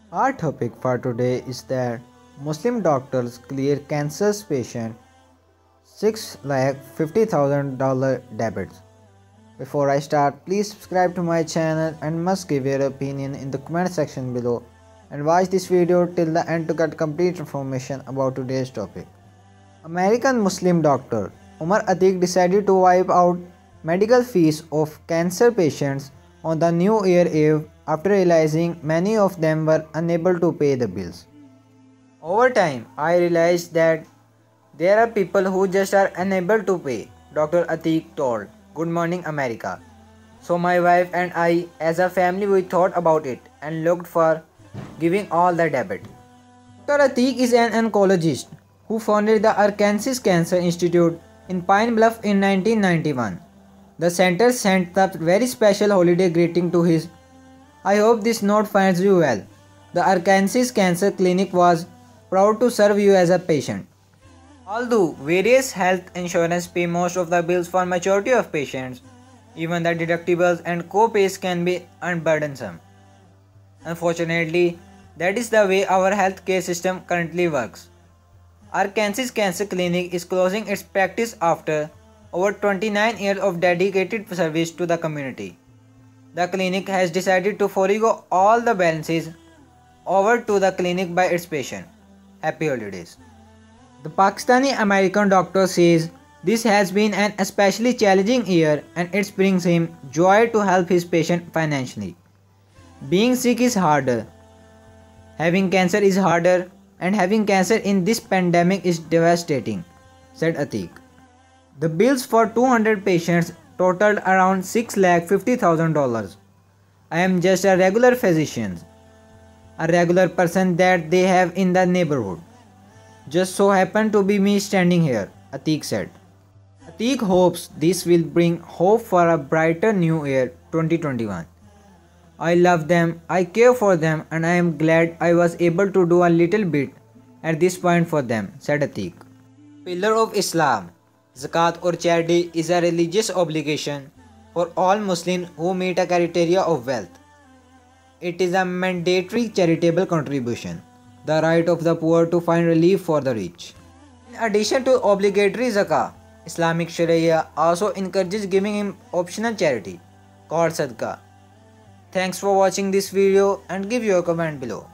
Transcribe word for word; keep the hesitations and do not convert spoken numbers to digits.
Our topic for today is that Muslim doctors clear cancer patient six lakh fifty thousand dollar debits. Before I start, please subscribe to my channel and must give your opinion in the comment section below and watch this video till the end to get complete information about today's topic. American Muslim doctor Umar Atiq decided to wipe out medical fees of cancer patients on the New Year Eve after realizing many of them were unable to pay the bills. Over time, I realized that there are people who just are unable to pay, Doctor Atiq told Good Morning America. So my wife and I as a family we thought about it and looked for giving all the debit. Doctor Atiq is an oncologist who founded the Arkansas Cancer Institute in Pine Bluff in nineteen ninety-one. The center sent a very special holiday greeting to his I hope this note finds you well. The Arkansas Cancer Clinic was proud to serve you as a patient. Although various health insurance pay most of the bills for majority of patients, even the deductibles and co-pays can be unburdensome. Unfortunately, that is the way our healthcare system currently works. Arkansas Cancer Clinic is closing its practice after over twenty-nine years of dedicated service to the community. The clinic has decided to forego all the balances over to the clinic by its patient. Happy holidays. The Pakistani American doctor says this has been an especially challenging year and it brings him joy to help his patient financially. Being sick is harder. Having cancer is harder and having cancer in this pandemic is devastating, said Atiq. The bills for two hundred patients totaled around six lakh fifty thousand dollars. I am just a regular physician, a regular person that they have in the neighborhood. Just so happened to be me standing here, Atiq said. Atiq hopes this will bring hope for a brighter new year twenty twenty-one. I love them, I care for them and I am glad I was able to do a little bit at this point for them, said Atiq. Pillar of Islam. Zakat or charity is a religious obligation for all Muslims who meet a criteria of wealth. It is a mandatory charitable contribution, the right of the poor to find relief for the rich. In addition to obligatory zakah, Islamic Sharia also encourages giving him optional charity called sadaqah. Thanks for watching this video and give your comment below.